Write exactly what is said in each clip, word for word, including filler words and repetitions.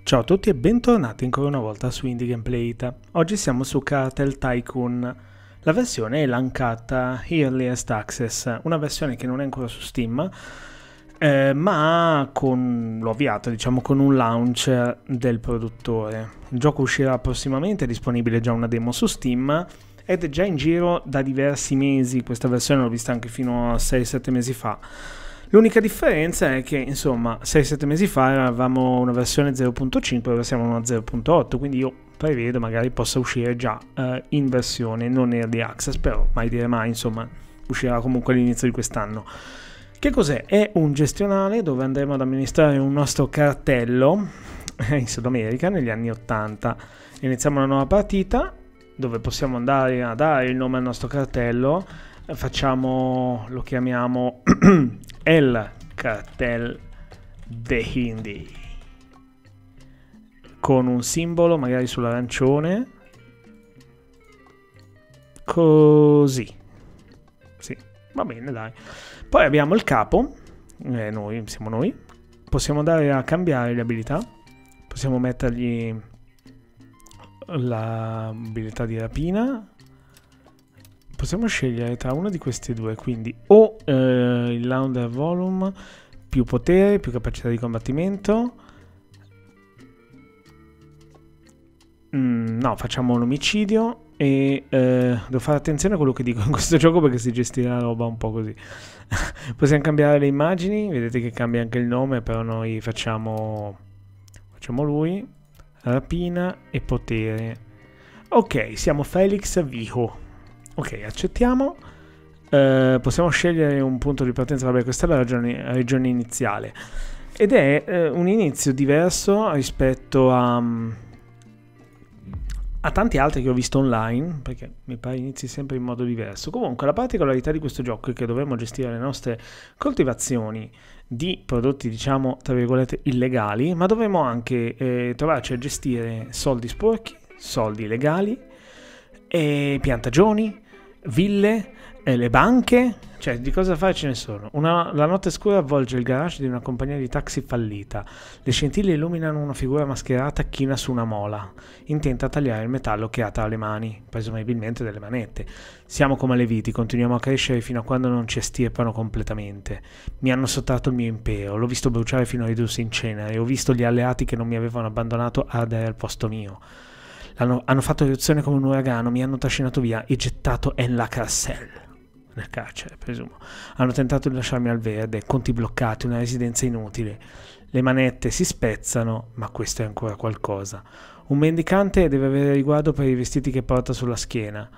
Ciao a tutti e bentornati ancora una volta su Indie Gameplay Ita. Oggi siamo su Cartel Tycoon. La versione è l'Uncut Earliest Access, una versione che non è ancora su Steam, eh, ma con, l'ho avviato diciamo con un launch del produttore. Il gioco uscirà prossimamente, è disponibile già una demo su Steam ed è già in giro da diversi mesi. Questa versione l'ho vista anche fino a sei sette mesi fa. L'unica differenza è che, insomma, sei sette mesi fa avevamo una versione zero punto cinque, ora siamo una zero punto otto, quindi io prevedo magari possa uscire già uh, in versione non early access, però mai dire mai, insomma, uscirà comunque all'inizio di quest'anno. Che cos'è? È un gestionale dove andremo ad amministrare un nostro cartello in Sud America negli anni ottanta. Iniziamo una nuova partita dove possiamo andare a dare il nome al nostro cartello. Facciamo, lo chiamiamo El Cartel de Hindi, con un simbolo magari sull'arancione, così, sì, va bene, dai. Poi abbiamo il capo, eh, noi siamo noi, possiamo andare a cambiare le abilità, possiamo mettergli l'abilità di rapina. Possiamo scegliere tra una di queste due, quindi o eh, il Launder Volume, più potere, più capacità di combattimento. Mm, no, facciamo un omicidio e eh, devo fare attenzione a quello che dico in questo gioco perché si gestirà la roba un po' così. Possiamo cambiare le immagini, vedete che cambia anche il nome, però noi facciamo, facciamo lui, rapina e potere. Ok, siamo Felix Viho. Ok, accettiamo. Uh, possiamo scegliere un punto di partenza. Vabbè, questa è la regione, regione iniziale. Ed è uh, un inizio diverso rispetto a, um, a tanti altri che ho visto online, perché mi pare inizi sempre in modo diverso. Comunque, la particolarità di questo gioco è che dovremo gestire le nostre coltivazioni di prodotti, diciamo, tra virgolette, illegali, ma dovremo anche eh, trovarci a gestire soldi sporchi, soldi legali, e piantagioni, ville, eh, le banche, cioè di cosa fare ce ne sono. Una, la notte scura avvolge il garage di una compagnia di taxi fallita. Le scintille illuminano una figura mascherata china su una mola, intenta a tagliare il metallo che ha tra le mani, presumibilmente delle manette. Siamo come le viti, continuiamo a crescere fino a quando non ci estirpano completamente. Mi hanno sottratto il mio impero, l'ho visto bruciare fino a ridursi in cenere, ho visto gli alleati che non mi avevano abbandonato ardere al posto mio. Hanno, hanno fatto eruzione come un uragano, mi hanno trascinato via e gettato en la carcel, nel carcere presumo. Hanno tentato di lasciarmi al verde, conti bloccati, una residenza inutile. Le manette si spezzano, ma questo è ancora qualcosa. Un mendicante deve avere riguardo per i vestiti che porta sulla schiena.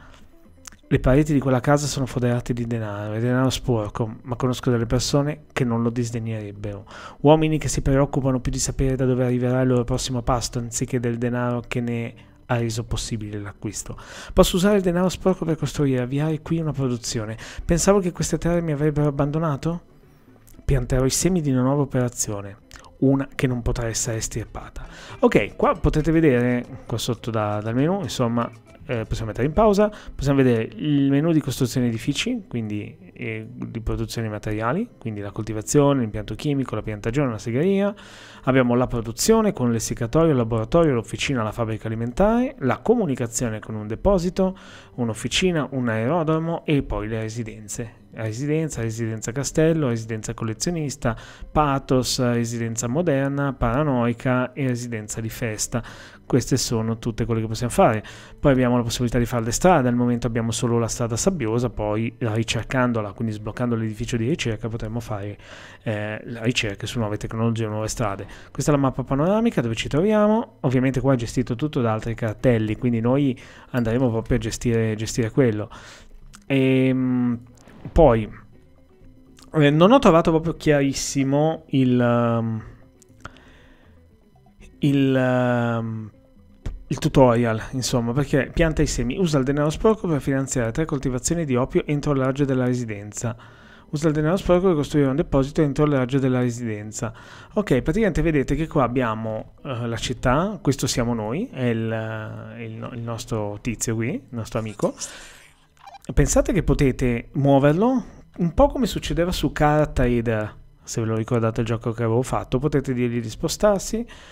Le pareti di quella casa sono foderate di denaro, è denaro sporco, ma conosco delle persone che non lo disdegnerebbero. Uomini che si preoccupano più di sapere da dove arriverà il loro prossimo pasto, anziché del denaro che ne ha reso possibile l'acquisto. Posso usare il denaro sporco per costruire e avviare qui una produzione. Pensavo che queste terre mi avrebbero abbandonato? Pianterò i semi di una nuova operazione, una che non potrà essere estirpata. Ok, qua potete vedere, qua sotto da, dal menu, insomma, eh, possiamo mettere in pausa, possiamo vedere il menu di costruzione edifici, quindi eh, di produzione di materiali, quindi la coltivazione, l'impianto chimico, la piantagione, la segheria. Abbiamo la produzione con l'essiccatoio, il laboratorio, l'officina, la fabbrica alimentare, la comunicazione con un deposito, un'officina, un aerodromo e poi le residenze. Residenza, residenza castello, residenza collezionista, pathos, residenza moderna, paranoica e residenza di festa. Queste sono tutte quelle che possiamo fare. Poi abbiamo la possibilità di fare le strade, al momento abbiamo solo la strada sabbiosa, poi ricercandola, quindi sbloccando l'edificio di ricerca, potremo fare eh, la ricerca su nuove tecnologie, nuove strade. Questa è la mappa panoramica dove ci troviamo. Ovviamente qua è gestito tutto da altri cartelli, quindi noi andremo proprio a gestire, gestire quello. E poi eh, non ho trovato proprio chiarissimo il um, il, um, il tutorial, insomma, perché pianta i semi, usa il denaro sporco per finanziare tre coltivazioni di opio entro il raggio della residenza. Usa il denaro sporco per costruire un deposito entro il raggio della residenza. Ok, praticamente vedete che qua abbiamo uh, la città, questo siamo noi, è il, il, il nostro tizio qui, il nostro amico. Pensate che potete muoverlo un po' come succedeva su Car Trader, se ve lo ricordate il gioco che avevo fatto, potete dirgli di spostarsi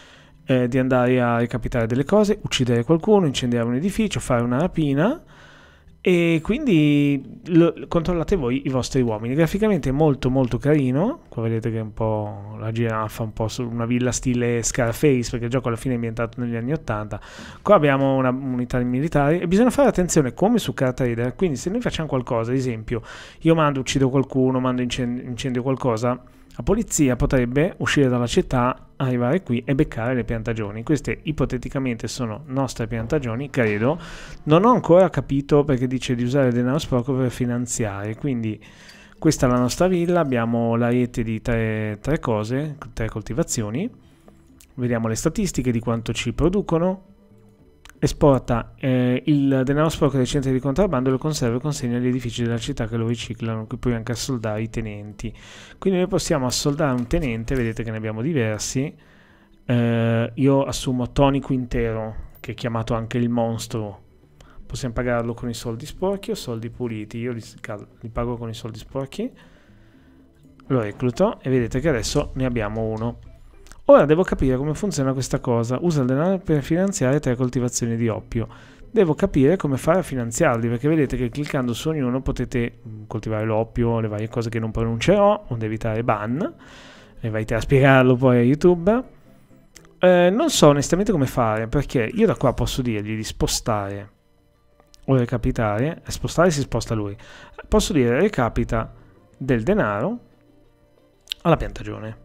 eh, di andare a recapitare delle cose, uccidere qualcuno, incendiare un edificio, fare una rapina. E quindi lo, controllate voi i vostri uomini. Graficamente è molto molto carino. Qua vedete che è un po' la giraffa, un po' su una villa stile Scarface, perché il gioco alla fine è ambientato negli anni ottanta. Qua abbiamo una unità militari e bisogna fare attenzione come su carta reader. Quindi se noi facciamo qualcosa, ad esempio io mando, uccido qualcuno, mando incendio, incendio qualcosa, la polizia potrebbe uscire dalla città, arrivare qui e beccare le piantagioni. Queste ipoteticamente sono nostre piantagioni, credo. Non ho ancora capito perché dice di usare il denaro sporco per finanziare. Quindi questa è la nostra villa, abbiamo la rete di tre, tre cose, tre coltivazioni. Vediamo le statistiche di quanto ci producono. Esporta eh, il denaro sporco dai centri di contrabbando e lo conserva e consegna agli edifici della città che lo riciclano, qui puoi anche assoldare i tenenti. Quindi noi possiamo assoldare un tenente, vedete che ne abbiamo diversi. Eh, io assumo Tony Quintero, che è chiamato anche il mostro. Possiamo pagarlo con i soldi sporchi o soldi puliti. Io li, li pago con i soldi sporchi. Lo recluto e vedete che adesso ne abbiamo uno. Ora devo capire come funziona questa cosa. Usa il denaro per finanziare tre coltivazioni di oppio. Devo capire come fare a finanziarli, perché vedete che cliccando su ognuno potete coltivare l'oppio, le varie cose che non pronuncerò, onde evitare ban. E vai te a spiegarlo poi a YouTube. Eh, non so onestamente come fare, perché io da qua posso dirgli di spostare o recapitare. Spostare si sposta lui. Posso dire recapita del denaro alla piantagione.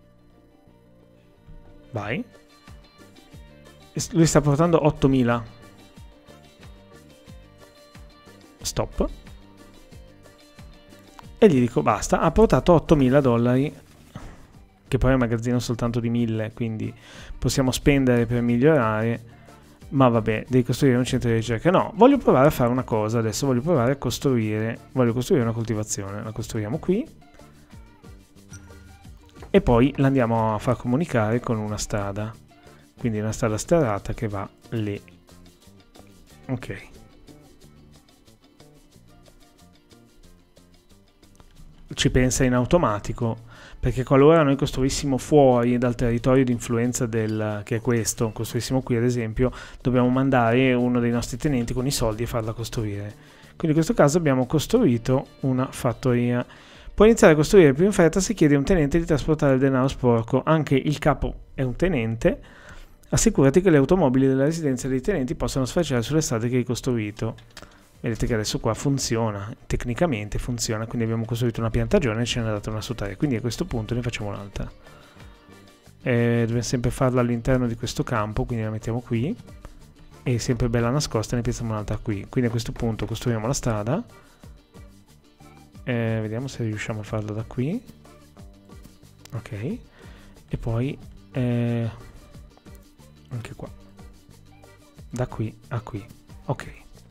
Vai. Lui sta portando ottomila. Stop. E gli dico basta. Ha portato ottomila dollari, che poi è un magazzino soltanto di mille, quindi possiamo spendere per migliorare. Ma vabbè, devi costruire un centro di ricerca. No, voglio provare a fare una cosa. Adesso voglio provare a costruire. Voglio costruire una coltivazione. La costruiamo qui. E poi l'andiamo a far comunicare con una strada, quindi una strada sterrata che va lì. Ok. Ci pensa in automatico, perché qualora noi costruissimo fuori dal territorio di influenza del, che è questo, costruissimo qui ad esempio, dobbiamo mandare uno dei nostri tenenti con i soldi e farla costruire. Quindi in questo caso abbiamo costruito una fattoria. Puoi iniziare a costruire più in fretta se chiedi a un tenente di trasportare il denaro sporco. Anche il capo è un tenente. Assicurati che le automobili della residenza dei tenenti possano sfrecciare sulle strade che hai costruito. Vedete che adesso qua funziona, tecnicamente funziona, quindi abbiamo costruito una piantagione e ce ne è data una su tre. Quindi a questo punto ne facciamo un'altra. Eh, dobbiamo sempre farla all'interno di questo campo, quindi la mettiamo qui. E sempre bella nascosta ne piazziamo un'altra qui. Quindi a questo punto costruiamo la strada. Eh, vediamo se riusciamo a farlo da qui. Ok. E poi eh, anche qua, da qui a qui. Ok.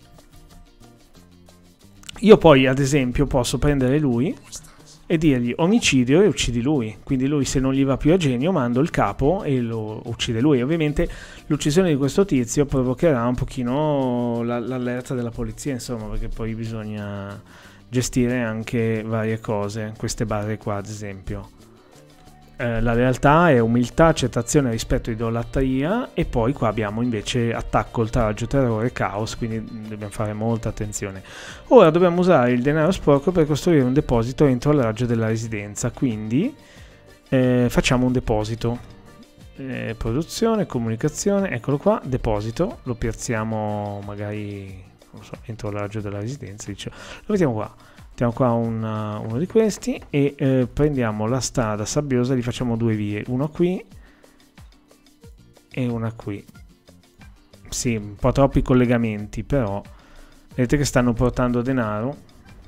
Io poi ad esempio posso prendere lui e dirgli omicidio e uccidi lui. Quindi lui, se non gli va più a genio, mando il capo e lo uccide lui. Ovviamente l'uccisione di questo tizio provocherà un pochino l'allerta della polizia, insomma, perché poi bisogna gestire anche varie cose, queste barre qua ad esempio. Eh, la realtà è umiltà, accettazione, rispetto, idolatria, e poi qua abbiamo invece attacco, oltraggio, terrore, caos, quindi dobbiamo fare molta attenzione. Ora dobbiamo usare il denaro sporco per costruire un deposito entro il raggio della residenza, quindi eh, facciamo un deposito. Eh, produzione, comunicazione, eccolo qua, deposito, lo piazziamo magari, non so, entro il raggio della residenza, dice. Lo mettiamo qua. Mettiamo qua una, uno di questi e eh, prendiamo la strada sabbiosa, gli facciamo due vie, uno qui e una qui. Sì, un po' troppi collegamenti, però vedete che stanno portando denaro.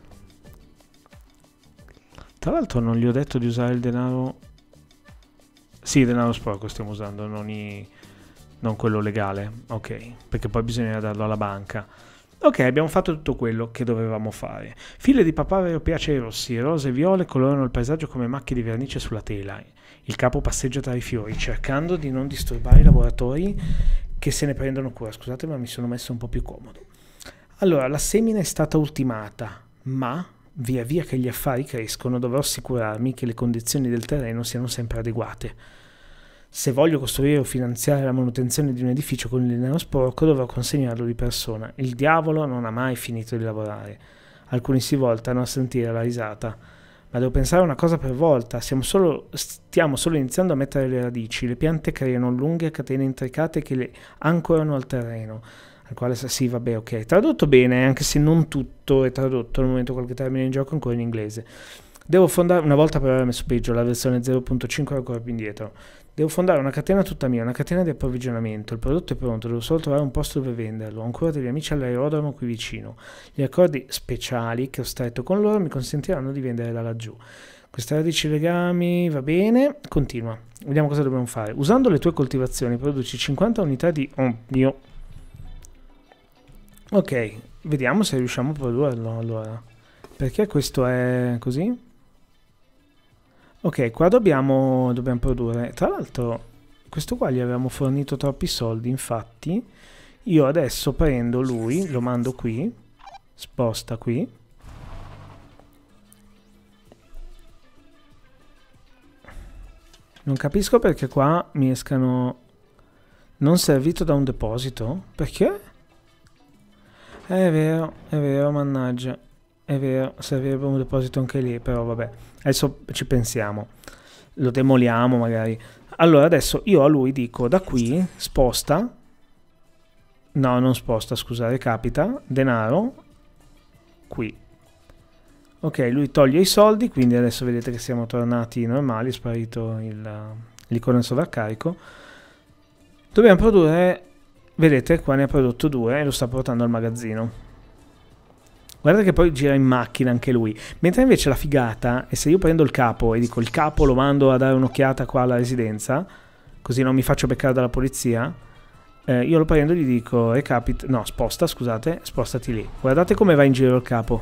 Tra l'altro non gli ho detto di usare il denaro. Sì, il denaro sporco stiamo usando, non, i, non quello legale, ok, perché poi bisogna darlo alla banca. Ok, abbiamo fatto tutto quello che dovevamo fare. File di papaveri oppiacei rossi, rose e viole colorano il paesaggio come macchie di vernice sulla tela. Il capo passeggia tra i fiori, cercando di non disturbare i lavoratori che se ne prendono cura. Scusate, ma mi sono messo un po' più comodo. Allora, la semina è stata ultimata, ma via via che gli affari crescono dovrò assicurarmi che le condizioni del terreno siano sempre adeguate. Se voglio costruire o finanziare la manutenzione di un edificio con il denaro sporco, dovrò consegnarlo di persona. Il diavolo non ha mai finito di lavorare. Alcuni si voltano a sentire la risata. Ma devo pensare una cosa per volta. Siamo solo, stiamo solo iniziando a mettere le radici. Le piante creano lunghe catene intricate che le ancorano al terreno. Al quale sì, vabbè, ok. Tradotto bene, anche se non tutto è tradotto. Al momento qualche termine in gioco ancora in inglese. Devo fondare, una volta per aver messo peggio, la versione zero punto cinque è ancora più indietro. Devo fondare una catena tutta mia, una catena di approvvigionamento. Il prodotto è pronto, devo solo trovare un posto dove venderlo. Ho ancora degli amici all'aerodromo qui vicino. Gli accordi speciali che ho stretto con loro mi consentiranno di vendere da laggiù. Queste radici legami, va bene. Continua. Vediamo cosa dobbiamo fare. Usando le tue coltivazioni produci cinquanta unità di... Oh mio. Ok, vediamo se riusciamo a produrlo allora. Perché questo è così? Ok, qua dobbiamo, dobbiamo produrre. Tra l'altro, questo qua gli avevamo fornito troppi soldi, infatti io adesso prendo lui, lo mando qui, sposta qui. Non capisco perché qua mi escano non servito da un deposito. Perché? È vero, è vero, mannaggia. È vero, servirebbe un deposito anche lì, però vabbè. Adesso ci pensiamo. Lo demoliamo magari. Allora adesso io a lui dico da qui sposta. No, non sposta, scusa, recapita. Denaro. Qui. Ok, lui toglie i soldi, quindi adesso vedete che siamo tornati normali, è sparito l'icona sovraccarico. Dobbiamo produrre, vedete qua ne ha prodotto due e lo sta portando al magazzino. Guarda che poi gira in macchina anche lui. Mentre invece la figata è se io prendo il capo e dico il capo lo mando a dare un'occhiata qua alla residenza, così non mi faccio beccare dalla polizia, eh, io lo prendo e gli dico recapita, no sposta scusate, spostati lì. Guardate come va in giro il capo.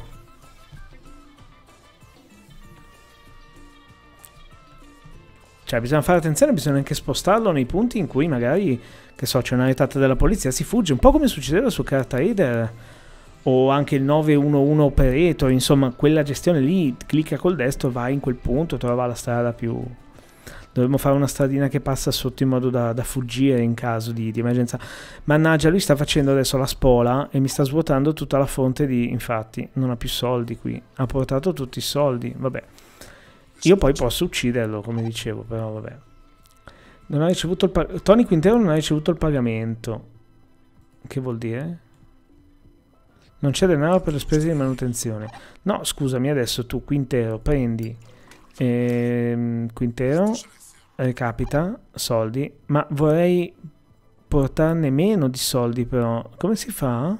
Cioè bisogna fare attenzione, bisogna anche spostarlo nei punti in cui magari, che so, c'è una retata della polizia, si fugge, un po' come succedeva su Carta Reader o anche il nove uno uno Operator, insomma quella gestione lì, clicca col destro, vai in quel punto, trova la strada più... Dovremmo fare una stradina che passa sotto in modo da, da fuggire in caso di, di emergenza. Mannaggia, lui sta facendo adesso la spola e mi sta svuotando tutta la fonte di... Infatti, non ha più soldi qui. Ha portato tutti i soldi, vabbè. Io poi posso ucciderlo, come dicevo, però vabbè. Non ha ricevuto il pag- Tony Quintero non ha ricevuto il pagamento. Che vuol dire? Non c'è denaro per le spese di manutenzione. No, scusami, adesso tu, Quintero, prendi... Ehm, Quintero, recapita, soldi. Ma vorrei portarne meno di soldi, però. Come si fa?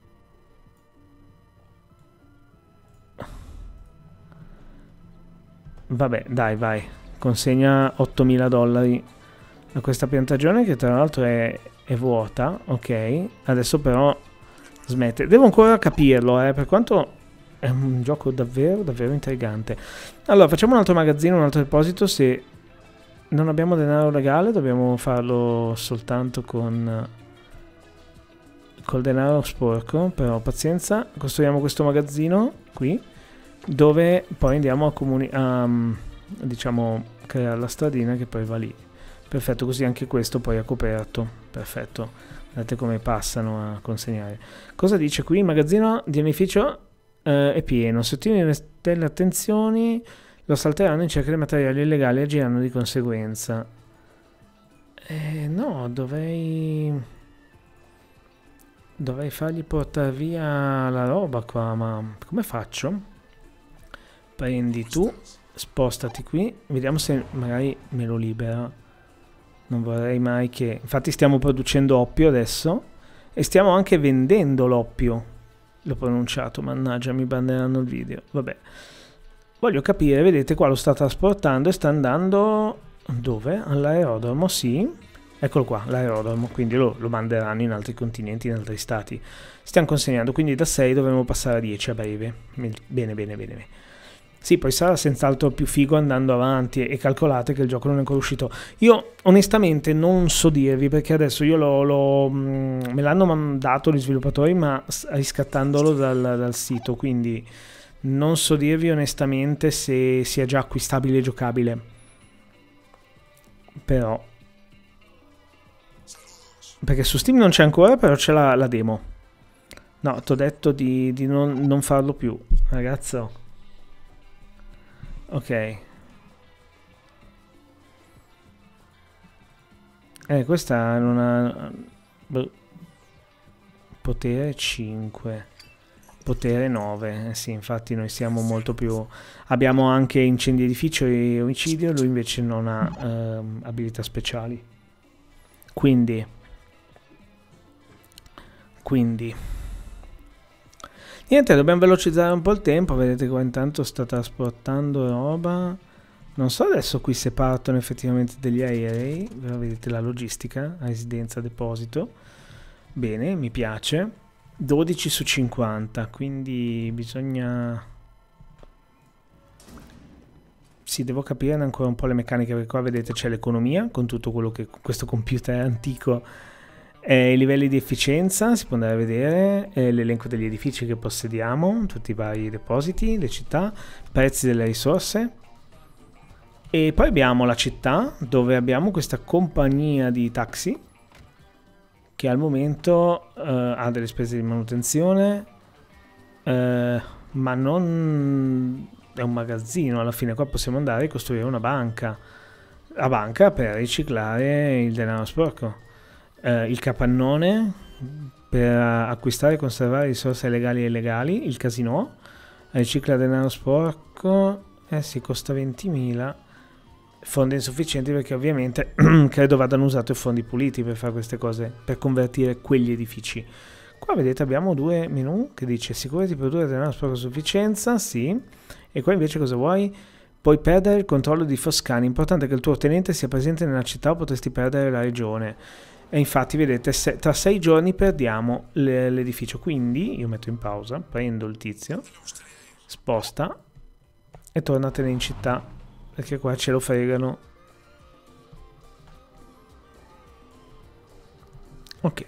Vabbè, dai, vai. Consegna ottomila dollari a questa piantagione che tra l'altro è, è vuota. Ok, adesso però smette. Devo ancora capirlo, eh, per quanto è un gioco davvero, davvero intrigante. Allora, facciamo un altro magazzino, un altro deposito. Se non abbiamo denaro legale, dobbiamo farlo soltanto con col denaro sporco. Però pazienza, costruiamo questo magazzino qui, dove poi andiamo a, comuni a diciamo creare la stradina che poi va lì. Perfetto, così anche questo poi è coperto. Perfetto, guardate come passano a consegnare. Cosa dice qui? Il magazzino di edificio eh, è pieno. Se ottieni delle attenzioni lo salteranno in cerca di materiali illegali e agiranno di conseguenza. Eh, no, dovrei dovrei fargli portare via la roba qua, ma come faccio? Prendi tu, spostati qui, vediamo se magari me lo libera. Non vorrei mai che... Infatti stiamo producendo oppio adesso e stiamo anche vendendo l'oppio. L'ho pronunciato, mannaggia, mi banneranno il video. Vabbè. Voglio capire, vedete qua lo sta trasportando e sta andando... Dove? All'aerodromo, sì. Eccolo qua, l'aerodromo, quindi lo, lo manderanno in altri continenti, in altri stati. Stiamo consegnando, quindi da sei dovremo passare a dieci a breve. Bene, bene, bene, bene. Sì, poi sarà senz'altro più figo andando avanti e calcolate che il gioco non è ancora uscito. Io onestamente non so dirvi perché adesso io lo, lo, me l'hanno mandato gli sviluppatori ma riscattandolo dal, dal sito, quindi non so dirvi onestamente se sia già acquistabile e giocabile. Però Perché su Steam non c'è ancora, però c'è la, la demo. No, ti ho detto di, di non, non farlo più, ragazzo. Ok. Eh, questa non ha... boh. Potere cinque. Potere nove. Eh sì, infatti noi siamo molto più... Abbiamo anche incendi edificio e omicidio, lui invece non ha ehm, abilità speciali. Quindi... Quindi... Niente, dobbiamo velocizzare un po' il tempo. Vedete qua intanto sta trasportando roba. Non so adesso qui se partono effettivamente degli aerei. Vedete la logistica, residenza, deposito. Bene, mi piace. dodici su cinquanta, quindi bisogna... Sì, devo capire ancora un po' le meccaniche, perché qua vedete c'è l'economia, con tutto quello che questo computer antico... Eh, i livelli di efficienza, si può andare a vedere, eh, l'elenco degli edifici che possediamo, tutti i vari depositi, le città, prezzi delle risorse. E poi abbiamo la città, dove abbiamo questa compagnia di taxi, che al momento eh, ha delle spese di manutenzione, eh, ma non è un magazzino. Alla fine qua possiamo andare a costruire una banca, la banca per riciclare il denaro sporco. Uh, il capannone per acquistare e conservare risorse legali e illegali, il casino, ricicla denaro sporco, eh sì, costa ventimila, fondi insufficienti perché ovviamente credo vadano usati fondi puliti per fare queste cose, per convertire quegli edifici. Qua vedete abbiamo due menu che dice sicuro di produrre denaro sporco a sufficienza, sì, e qua invece cosa vuoi? Puoi perdere il controllo di Foscani, importante che il tuo tenente sia presente nella città o potresti perdere la regione. E infatti vedete se, tra sei giorni perdiamo l'edificio, quindi io metto in pausa, prendo il tizio, sposta e tornatene in città perché qua ce lo fregano. Ok,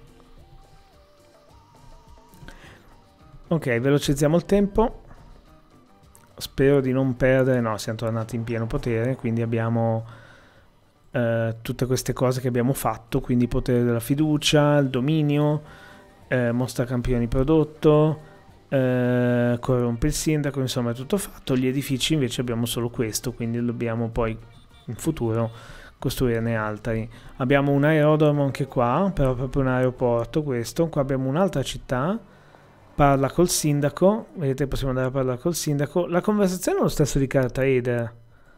ok, velocizziamo il tempo, spero di non perdere, no, siamo tornati in pieno potere, quindi abbiamo... Uh, tutte queste cose che abbiamo fatto, quindi potere della fiducia, il dominio, uh, mostra campioni prodotto, uh, corrompe il sindaco, insomma è tutto fatto. Gli edifici invece abbiamo solo questo, quindi dobbiamo poi in futuro costruirne altri. Abbiamo un aerodromo anche qua, però proprio un aeroporto questo. Qua abbiamo un'altra città, parla col sindaco, vedete possiamo andare a parlare col sindaco. La conversazione è lo stesso di Cartrader.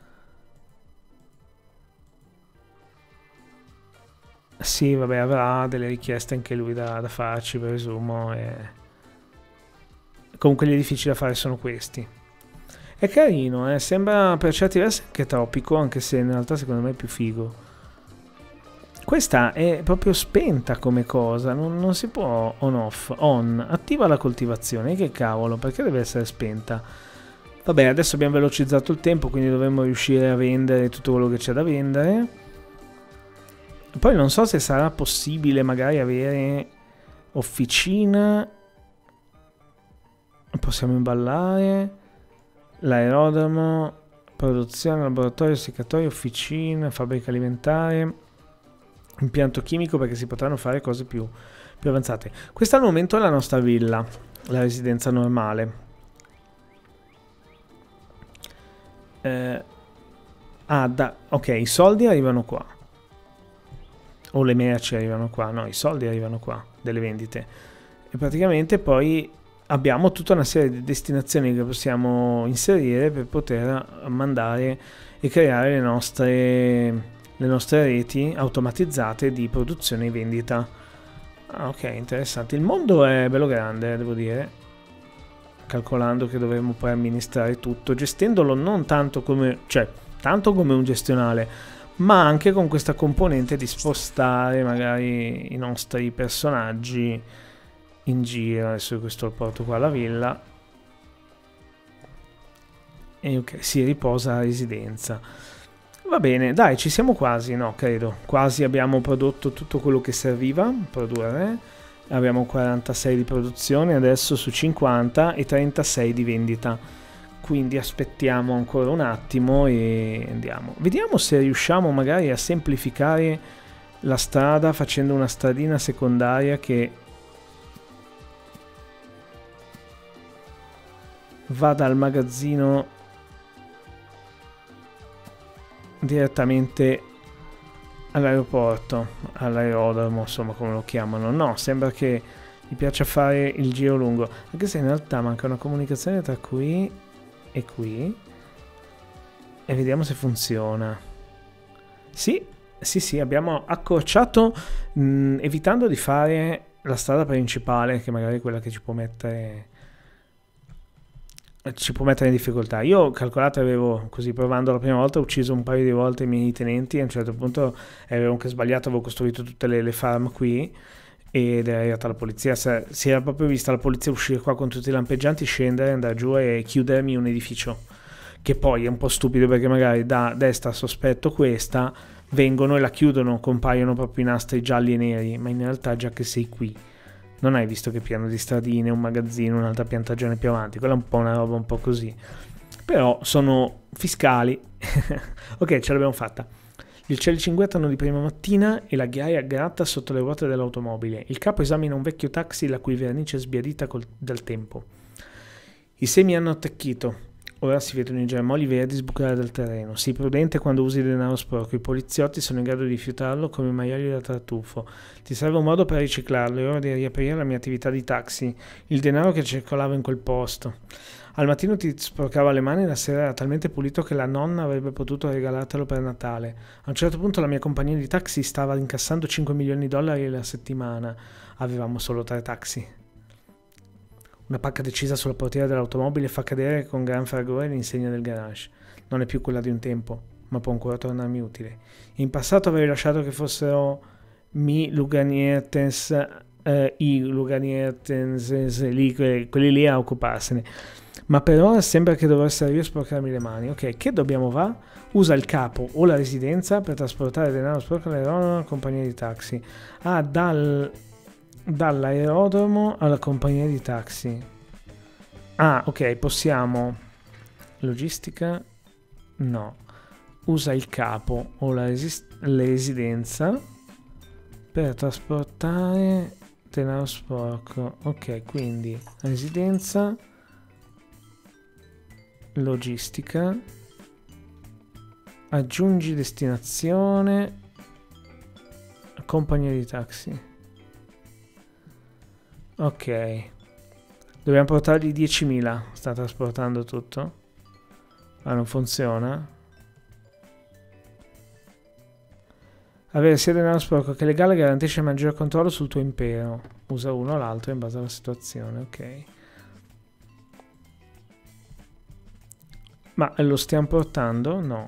Sì, vabbè, avrà delle richieste anche lui da, da farci, presumo. E... Comunque gli edifici da fare sono questi. È carino, eh? Sembra per certi versi anche tropico, anche se in realtà secondo me è più figo. Questa è proprio spenta come cosa, non, non si può on off, on. Attiva la coltivazione, che cavolo, perché deve essere spenta? Vabbè, adesso abbiamo velocizzato il tempo, quindi dovremmo riuscire a vendere tutto quello che c'è da vendere. Poi non so se sarà possibile magari avere officina, possiamo imballare, l'aerodromo, produzione, laboratorio, seccatoio, officina, fabbrica alimentare, impianto chimico, perché si potranno fare cose più, più avanzate. Questa al momento è la nostra villa, la residenza normale. Eh, ah, da, ok, i soldi arrivano qua. O le merci arrivano qua, no, i soldi arrivano qua, delle vendite. E praticamente poi abbiamo tutta una serie di destinazioni che possiamo inserire per poter mandare e creare le nostre, le nostre reti automatizzate di produzione e vendita. Ah, ok, interessante. Il mondo è bello grande, devo dire, calcolando che dovremmo poi amministrare tutto, gestendolo non tanto come, cioè, tanto come un gestionale, ma anche con questa componente di spostare magari i nostri personaggi in giro. Adesso questo lo porto qua alla villa e ok, si riposa a residenza. Va bene, dai, ci siamo quasi, no, credo. Quasi abbiamo prodotto tutto quello che serviva a produrre. Abbiamo quarantasei di produzione adesso su cinquanta e trentasei di vendita. Quindi aspettiamo ancora un attimo e andiamo. Vediamo se riusciamo magari a semplificare la strada facendo una stradina secondaria che va dal magazzino direttamente all'aeroporto, all'aerodromo, insomma come lo chiamano. No, sembra che gli piaccia fare il giro lungo, anche se in realtà manca una comunicazione tra qui e qui, e vediamo se funziona. Sì, sì, sì, abbiamo accorciato mh, evitando di fare la strada principale, che magari è quella che ci può mettere ci può mettere in difficoltà. Io ho calcolato, avevo così, provando la prima volta, ho ucciso un paio di volte i miei tenenti, a un certo punto avevo anche sbagliato, avevo costruito tutte le, le farm qui ed è arrivata la polizia. Se, si era proprio vista la polizia uscire qua con tutti i lampeggianti, scendere, andare giù e chiudermi un edificio, che poi è un po' stupido perché magari da destra sospetto questa, vengono e la chiudono, compaiono proprio i nastri gialli e neri, ma in realtà già che sei qui non hai visto che piano di stradine, un magazzino, un'altra piantagione più avanti, quella è un po' una roba un po' così, però sono fiscali. Ok, ce l'abbiamo fatta. Gli uccelli cinguettano di prima mattina e la ghiaia gratta sotto le ruote dell'automobile. Il capo esamina un vecchio taxi la cui vernice è sbiadita col, dal tempo. I semi hanno attecchito. Ora si vedono i germogli verdi sbucare dal terreno. Sii prudente quando usi denaro sporco. I poliziotti sono in grado di rifiutarlo come maiali da tartufo. Ti serve un modo per riciclarlo. È ora di riaprire la mia attività di taxi. Il denaro che circolava in quel posto. Al mattino ti sporcava le mani e la sera era talmente pulito che la nonna avrebbe potuto regalartelo per Natale. A un certo punto la mia compagnia di taxi stava incassando cinque milioni di dollari alla settimana. Avevamo solo tre taxi. Una pacca decisa sulla portiera dell'automobile fa cadere con gran fragore l'insegna del garage. Non è più quella di un tempo, ma può ancora tornarmi utile. In passato avevo lasciato che fossero mi Luganiertens, eh, i Luganiertens, lì, quelli lì a occuparsene. Ma per ora sembra che dovrò essere io a sporcarmi le mani. Ok, che dobbiamo fare? Usa il capo o la residenza per trasportare denaro sporco all'aerodromo alla compagnia di taxi. Ah, dal... dall'aerodromo alla compagnia di taxi. Ah, ok, possiamo. Logistica? No. Usa il capo o la resist- residenza per trasportare denaro sporco. Ok, quindi residenza, logistica, aggiungi destinazione, compagnia di taxi. Ok, dobbiamo portargli diecimila. Sta trasportando tutto, ma non funziona. Avere sia denaro sporco che legale garantisce maggior controllo sul tuo impero. Usa uno o l'altro in base alla situazione. Ok, ma lo stiamo portando? No.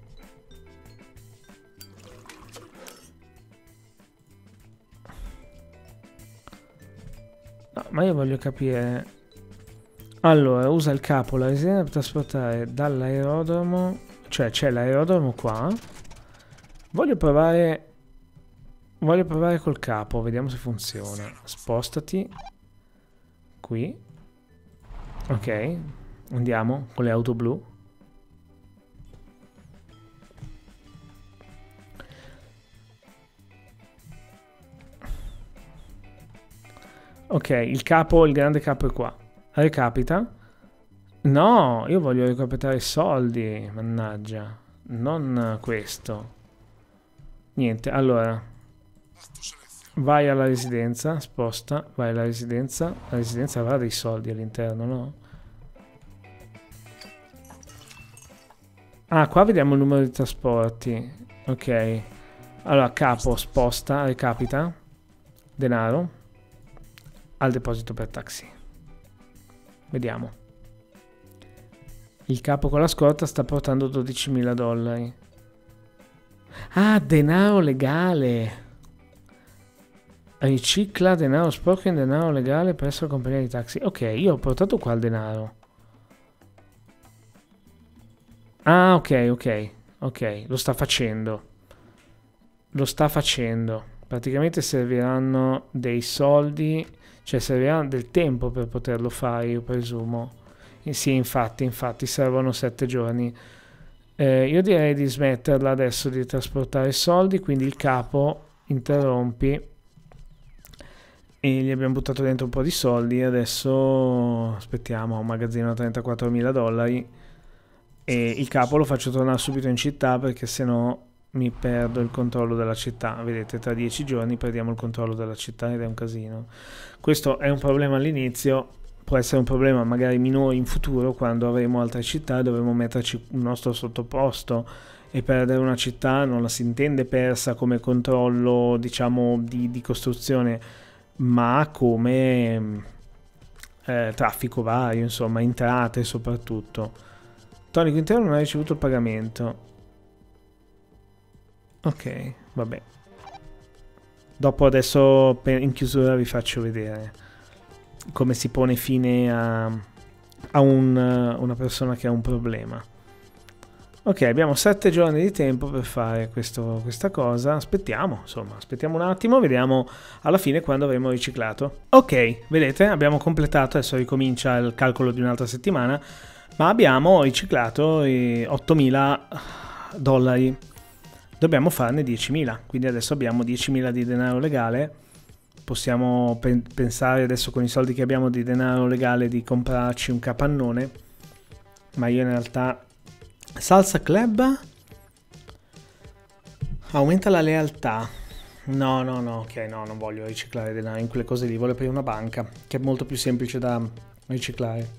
No, ma io voglio capire. Allora, usa il capo, la residenza per trasportare dall'aerodromo. Cioè, c'è l'aerodromo qua. Voglio provare. Voglio provare col capo, vediamo se funziona. Spostati. Qui. Ok. Andiamo con le auto blu. Ok, il capo, il grande capo è qua. Recapita. No, io voglio recapitare i soldi, mannaggia. Non questo. Niente, allora. Vai alla residenza, sposta, vai alla residenza. La residenza avrà dei soldi all'interno, no? Ah, qua vediamo il numero di trasporti. Ok. Allora, capo, sposta, recapita. Denaro. Al deposito per taxi. Vediamo. Il capo con la scorta sta portando dodicimila dollari. Ah, denaro legale. Ricicla denaro sporco in denaro legale presso la compagnia di taxi. Ok, io ho portato qua il denaro. Ah, ok, ok. Ok, lo sta facendo. Lo sta facendo. Praticamente serviranno dei soldi, cioè servirà del tempo per poterlo fare, io presumo. Eh, sì, infatti, infatti, servono sette giorni. Eh, io direi di smetterla adesso di trasportare soldi, quindi il capo interrompi, e gli abbiamo buttato dentro un po' di soldi. Adesso aspettiamo, un magazzino a trentaquattromila dollari, e il capo lo faccio tornare subito in città, perché sennò mi perdo il controllo della città. Vedete, tra dieci giorni perdiamo il controllo della città ed è un casino. Questo è un problema all'inizio, può essere un problema magari minore in futuro, quando avremo altre città e dovremo metterci un nostro sottoposto. E perdere una città non la si intende persa come controllo, diciamo, di, di costruzione, ma come eh, traffico vario, insomma, entrate soprattutto. Tonico intero non ha ricevuto il pagamento. Ok, vabbè. Dopo, adesso in chiusura vi faccio vedere come si pone fine a, a un, una persona che ha un problema. Ok, abbiamo sette giorni di tempo per fare questo, questa cosa. Aspettiamo, insomma, aspettiamo un attimo, vediamo alla fine quando avremo riciclato. Ok, vedete, abbiamo completato, adesso ricomincia il calcolo di un'altra settimana, ma abbiamo riciclato ottomila dollari. Dobbiamo farne diecimila, quindi adesso abbiamo diecimila di denaro legale. Possiamo pe- pensare adesso, con i soldi che abbiamo di denaro legale, di comprarci un capannone, ma io in realtà... Salsa Club aumenta la lealtà. No, no, no, ok, no, non voglio riciclare denaro in quelle cose lì, voglio aprire una banca, che è molto più semplice da riciclare.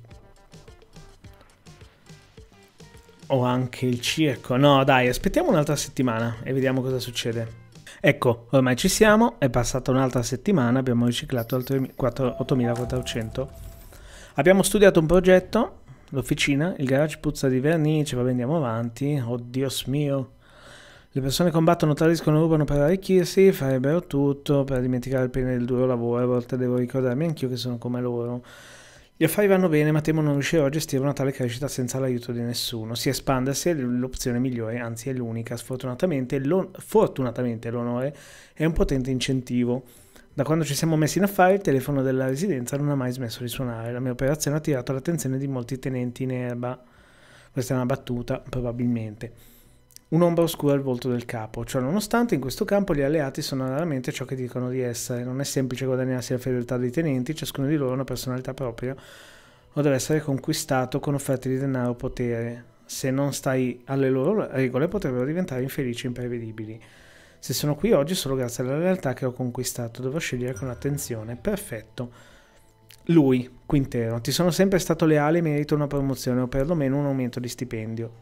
O anche il circo. No, dai, aspettiamo un'altra settimana e vediamo cosa succede. Ecco, ormai ci siamo, è passata un'altra settimana, abbiamo riciclato altri ottomilaquattrocento. Abbiamo studiato un progetto, l'officina, il garage puzza di vernice, vabbè, andiamo avanti. Oh Dio mio. Le persone combattono, tradiscono, rubano per arricchirsi, farebbero tutto per dimenticare il pene del duro lavoro. A volte devo ricordarmi anch'io che sono come loro. Gli affari vanno bene, ma temo non riuscirò a gestire una tale crescita senza l'aiuto di nessuno. Si espandersi è l'opzione migliore, anzi è l'unica. Sfortunatamente, l'on- fortunatamente l'onore è un potente incentivo. Da quando ci siamo messi in affari, il telefono della residenza non ha mai smesso di suonare. La mia operazione ha attirato l'attenzione di molti tenenti in erba. Questa è una battuta, probabilmente. Un'ombra oscura al volto del capo. Ciò nonostante, in questo campo gli alleati sono raramente ciò che dicono di essere. Non è semplice guadagnarsi la fedeltà dei tenenti, ciascuno di loro ha una personalità propria, o deve essere conquistato con offerte di denaro o potere. Se non stai alle loro regole, potrebbero diventare infelici e imprevedibili. Se sono qui oggi è solo grazie alla lealtà che ho conquistato. Devo scegliere con attenzione. Perfetto. Lui, Quintero, ti sono sempre stato leale e merito una promozione o perlomeno un aumento di stipendio.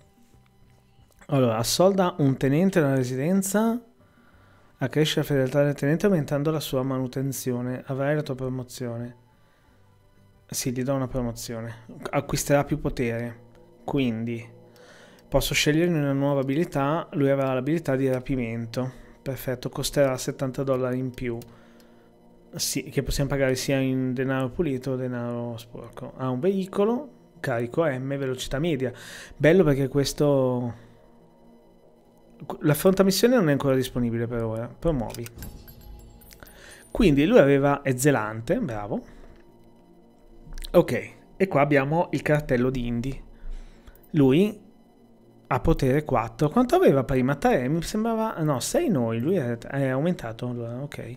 Allora, assolda un tenente nella residenza, accresce la fedeltà del tenente aumentando la sua manutenzione. Avrai la tua promozione. Sì, gli do una promozione. Acquisterà più potere. Quindi posso scegliere una nuova abilità. Lui avrà l'abilità di rapimento. Perfetto, costerà settanta dollari in più. Sì, che possiamo pagare sia in denaro pulito o denaro sporco. Ha un veicolo, carico M, velocità media. Bello, perché questo... L'affrontamissione non è ancora disponibile per ora. Promuovi. Quindi lui aveva... è zelante, bravo. Ok, e qua abbiamo il cartello di Indy. Lui ha potere quattro. Quanto aveva prima? tre, mi sembrava... no, sei noi. Lui è, è aumentato, allora, ok.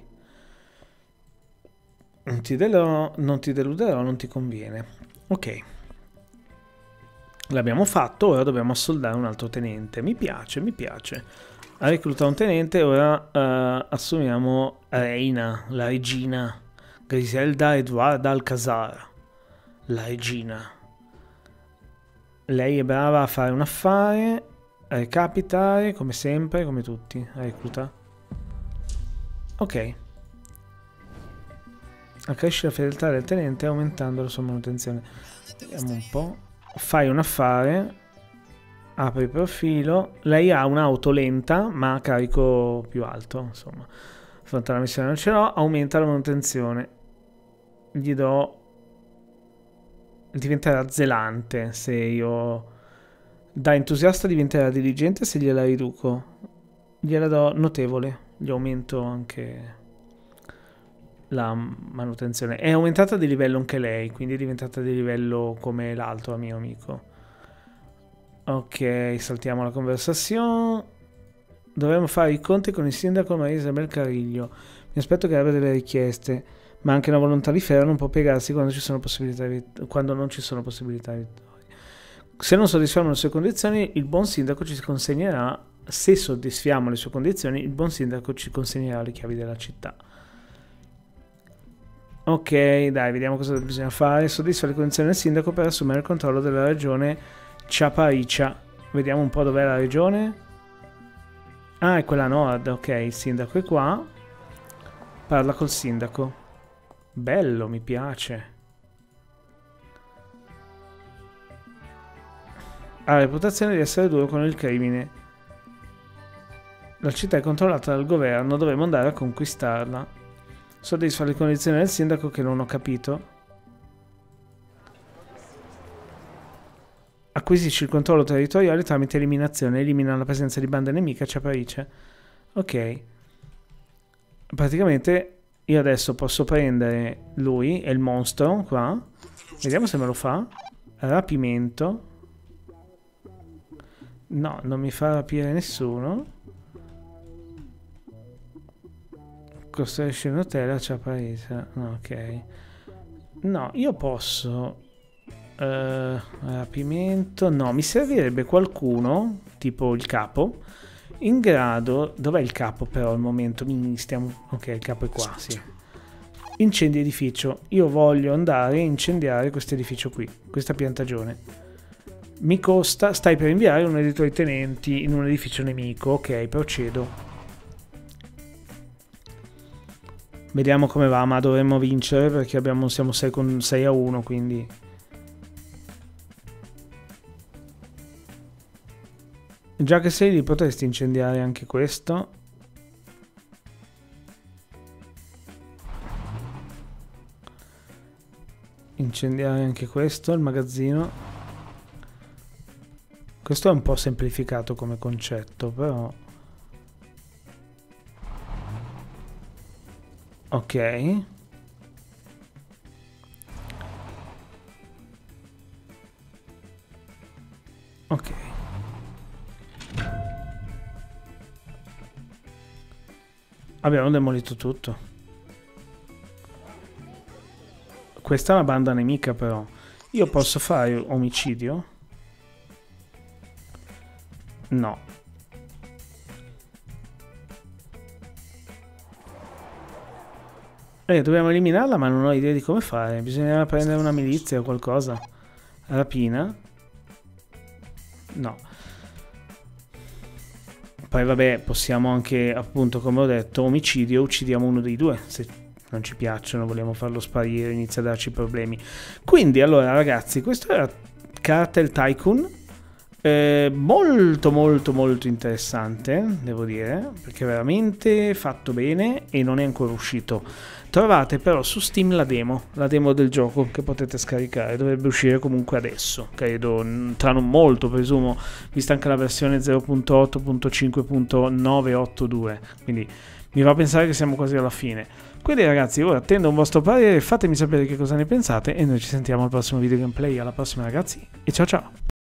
Non ti, deluderò, non ti deluderò, non ti conviene. Ok. L'abbiamo fatto, ora dobbiamo assoldare un altro tenente. Mi piace, mi piace. Ha reclutato un tenente, ora uh, assumiamo Reina, la regina. Griselda Eduarda Alcazar. La regina. Lei è brava a fare un affare, a recapitare, come sempre, come tutti. Recluta. Ok. Accresce la fedeltà del tenente aumentando la sua manutenzione. Vediamo un po'. Fai un affare, apri il profilo. Lei ha un'auto lenta ma a carico più alto, insomma. Affrontare la missione non ce l'ho. Aumenta la manutenzione. Gli do... diventerà zelante se io... Da entusiasta diventerà diligente se gliela riduco. Gliela do notevole. Gli aumento anche la manutenzione. È aumentata di livello anche lei, quindi è diventata di livello come l'altro mio amico. Ok, saltiamo la conversazione. Dovremmo fare i conti con il sindaco Maria Isabel Cariglio. Mi aspetto che abbia delle richieste, ma anche una volontà di ferro non può piegarsi quando, ci sono possibilità di vit- quando non ci sono possibilità di vittoria. Se non soddisfiamo le sue condizioni, il buon sindaco ci consegnerà, se soddisfiamo le sue condizioni, il buon sindaco ci consegnerà le chiavi della città. Ok, dai, vediamo cosa bisogna fare. Soddisfa le condizioni del sindaco per assumere il controllo della regione Ciaparicia. Vediamo un po' dov'è la regione. Ah, è quella nord, ok, il sindaco è qua. Parla col sindaco. Bello, mi piace. Ha la reputazione di essere duro con il crimine. La città è controllata dal governo, dovremmo andare a conquistarla. Soddisfa le condizioni del sindaco che non ho capito. Acquisisci il controllo territoriale tramite eliminazione. Elimina la presenza di bande nemiche a Ciaparice. Ok. Praticamente io adesso posso prendere lui e il mostro qua. Vediamo se me lo fa. Rapimento. No, non mi fa rapire nessuno. Costruisce un hotel a Ciaparice. No, ok. No, io posso... Uh, rapimento. No, mi servirebbe qualcuno, tipo il capo, in grado... Dov'è il capo però al momento? Mi stiamo... Ok, il capo è qua, sì. Incendi edificio. Io voglio andare a incendiare questo edificio qui, questa piantagione. Mi costa... Stai per inviare uno dei tuoi tenenti in un edificio nemico. Ok, procedo. Vediamo come va, ma dovremmo vincere perché abbiamo, siamo sei, con sei a uno, quindi... Già che sei lì potresti incendiare anche questo. Incendiare anche questo, il magazzino. Questo è un po' semplificato come concetto, però... Ok. Ok. Abbiamo demolito tutto. Questa è una banda nemica però. Io posso fare omicidio? No. Eh, dobbiamo eliminarla, ma non ho idea di come fare. Bisogna prendere una milizia o qualcosa. Rapina? No. Poi vabbè, possiamo anche, appunto, come ho detto, omicidio, uccidiamo uno dei due. Se non ci piacciono, vogliamo farlo sparire, inizia a darci problemi. Quindi, allora, ragazzi, questo era Cartel Tycoon. Eh, molto, molto, molto interessante, devo dire, perché è veramente fatto bene e non è ancora uscito. Trovate però su Steam la demo, la demo del gioco che potete scaricare, dovrebbe uscire comunque adesso, credo, tra non molto, presumo, vista anche la versione zero punto otto punto cinque punto novecentottantadue, quindi mi va a pensare che siamo quasi alla fine. Quindi ragazzi, ora attendo un vostro parere, fatemi sapere che cosa ne pensate e noi ci sentiamo al prossimo video gameplay. Alla prossima ragazzi e ciao ciao!